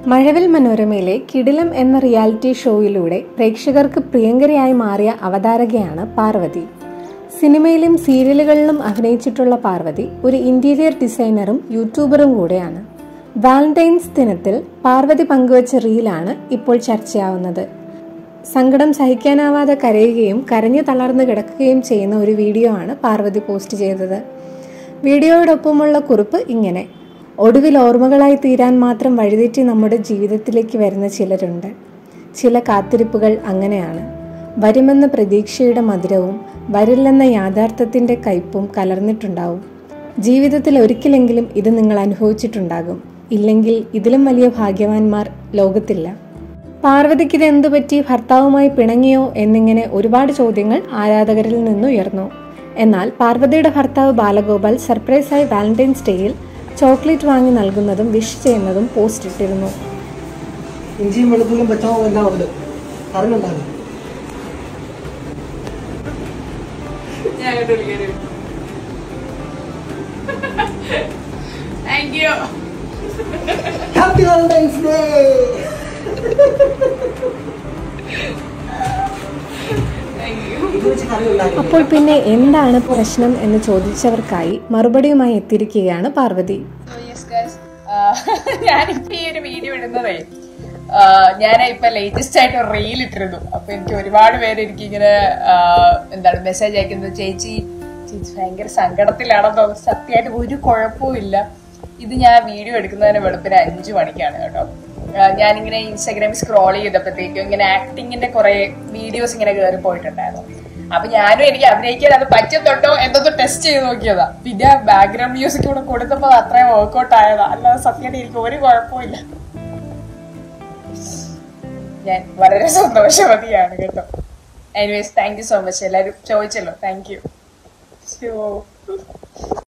മഴവിൽ മനോരമയിലെ കിടിലം എന്ന റിയാലിറ്റി ഷോയിലൂടെ പ്രേക്ഷകർക്ക് പ്രിയങ്കരിയായി മാറിയ അവതാരകയാണ് പാർവതി. സിനിമയിലും സീരിയലുകളിലും അഭിനയിച്ചിട്ടുള്ള പാർവതി ഒരു ഇന്റീരിയർ ഡിസൈനറും യൂട്യൂബറും കൂടെയാണ്. വാലന്റൈൻസ് ദിനത്തിൽ പാർവതി പങ്കുവച്ച റീലാണ് ഇപ്പോൾ ചർച്ചയാവുന്നത്. സങ്കടം സഹിക്കാനാവാതെ കരയുകയും കരഞ്ഞു തളർന്നു കിടക്കുകയും ചെയ്യുന്ന ഒരു വീഡിയോ ആണ് പാർവതി പോസ്റ്റ് ചെയ്തത്. വീഡിയോയോടൊപ്പമുള്ള കുറിപ്പ് ഇങ്ങനെ: ഒടുവിൽ ഓർമ്മകളായി തീരാൻ മാത്രം വഴിതെറ്റി നമ്മുടെ ജീവിതത്തിലേക്ക് വരുന്ന ചിലരുണ്ട്. ചില കാത്തിരിപ്പുകൾ അങ്ങനെയാണ്. വരുമെന്ന പ്രതീക്ഷയുടെ മധുരവും വരില്ലെന്ന യാഥാർത്ഥ്യത്തിൻ്റെ കയ്പും കലർന്നിട്ടുണ്ടാവും. ജീവിതത്തിൽ ഒരിക്കലെങ്കിലും ഇത് നിങ്ങൾ അനുഭവിച്ചിട്ടുണ്ടാകും. ഇല്ലെങ്കിൽ ഇതിലും വലിയ ഭാഗ്യവാന്മാർ ലോകത്തില്ല. പാർവതിക്ക് ഇത് എന്തു പറ്റി, ഭർത്താവുമായി പിണങ്ങിയോ എന്നിങ്ങനെ ഒരുപാട് ചോദ്യങ്ങൾ ആരാധകരിൽ നിന്നുയർന്നു. എന്നാൽ പാർവതിയുടെ ഭർത്താവ് ബാലഗോപാൽ സർപ്രൈസായി വാലന്റൈൻസ് ഡേയിൽ ചോക്ലേറ്റ് വാങ്ങി നൽകുന്നതും വിഷ് ചെയ്യുന്നതും പോസ്റ്റ് ഇട്ടിരുന്നു. ഇഞ്ചിയും വെളുത്തുള്ളിയും പച്ചമുളകും എല്ലാം ഉണ്ട്. അറിവുണ്ടാകും. Happy valentine's day. അപ്പോൾ പിന്നെ എന്താണ് പ്രശ്നം എന്ന് ചോദിച്ചവർക്കായി മറുപടിയുമായി എത്തിയിരിക്കുകയാണ് പാർവതി. ഞാനിപ്പോ ഈ ഒരു വീഡിയോ ഇടുന്നതേ ഞാൻ ഇപ്പൊ ലേറ്റസ്റ്റ് ആയിട്ട് ഒരു റീൽ ഇട്ടിരുന്നു. അപ്പൊ എനിക്ക് ഒരുപാട് പേര് എനിക്കിങ്ങനെ മെസ്സേജ് അയക്കുന്നത്, ചേച്ചി ഭയങ്കര സങ്കടത്തിലാണെന്നോ. സത്യമായിട്ട് ഒരു കുഴപ്പവും ഇല്ല. ഇത് ഞാൻ വീഡിയോ എടുക്കുന്നതിന് വെളുപ്പിന് 5 മണിക്കാണ് കേട്ടോ. ഞാനിങ്ങനെ ഇൻസ്റ്റാഗ്രാമിൽ സ്ക്രോൾ ചെയ്തപ്പോഴത്തേക്കും ഇങ്ങനെ ആക്ടിങ്ങിന്റെ കുറെ വീഡിയോസ് ഇങ്ങനെ കയറി പോയിട്ടുണ്ടായിരുന്നു. അപ്പൊ ഞാനും എനിക്ക് അഭിനയിക്കാൻ അത് പറ്റുന്നുണ്ടോ എന്നൊന്ന് ടെസ്റ്റ് ചെയ്ത് നോക്കിയതാ. പിന്നെ ബാക്ക്ഗ്രൗണ്ട് മ്യൂസിക് കൂടെ കൊടുത്തപ്പോ അത്രയും വർക്ക്ഔട്ട് ആയതാ. അല്ലാതെ സത്യമായിട്ട് എനിക്ക് ഒരു കുഴപ്പമില്ല. ഞാൻ വളരെ സന്തോഷവതിയാണ് കേട്ടോ. Anyways thank you so much. എല്ലാവരും ചോദിച്ചല്ലോ, താങ്ക് യു.